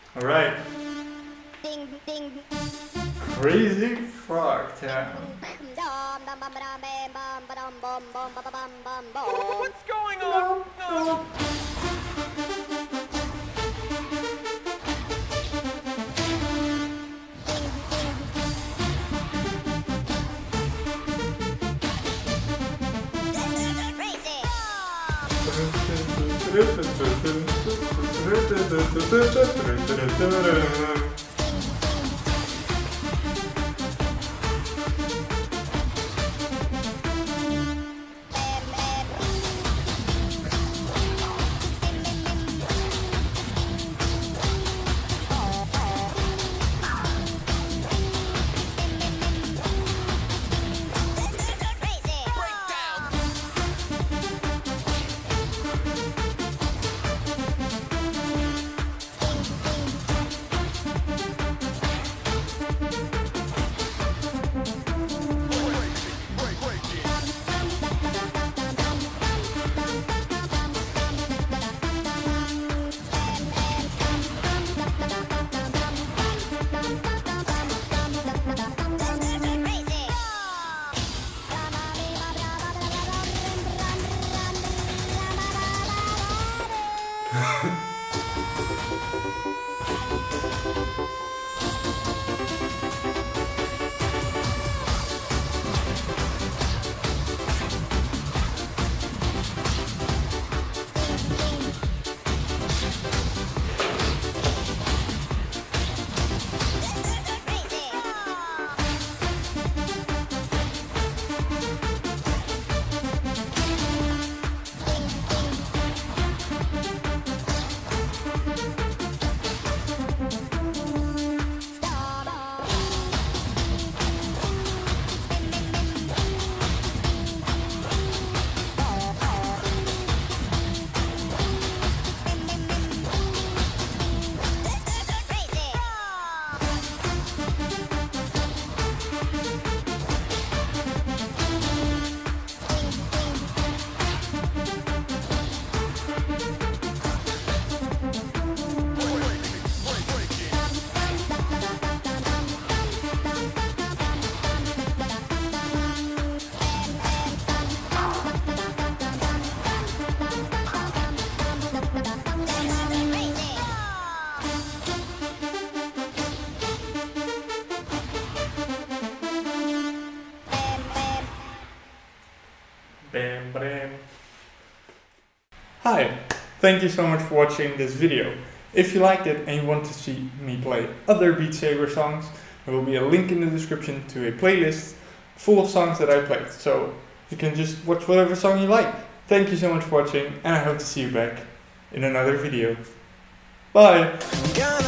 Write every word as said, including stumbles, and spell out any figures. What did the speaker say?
Alright. Crazy Frog Town. What's going on? No. Bam, bam. Hi, thank you so much for watching this video. If you liked it and you want to see me play other Beat Saber songs, there will be a link in the description to a playlist full of songs that I played. So you can just watch whatever song you like. Thank you so much for watching, and I hope to see you back in another video. Bye!